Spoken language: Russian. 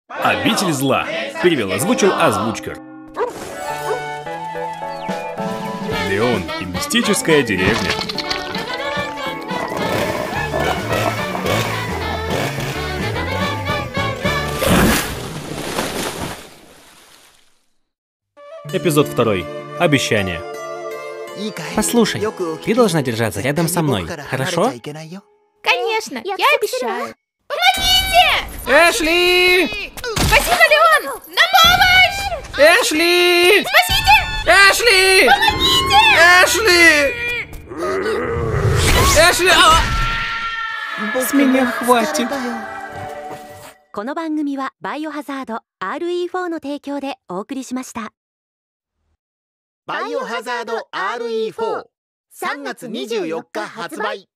Обитель зла. Перевел, озвучил озвучкар. Леон и мистическая деревня. Эпизод 2. Обещание. Послушай, ты должна держаться рядом со мной, хорошо? Конечно, я обещаю. Помогите! Эшли! Спасибо, Леон! На помощь! Эшли! Спасите! Эшли! Помогите! Эшли! С меня хватит. この番組はバイオハザード RE4 の提供でお送りしました。 バイオハザード RE4 3月24日発売。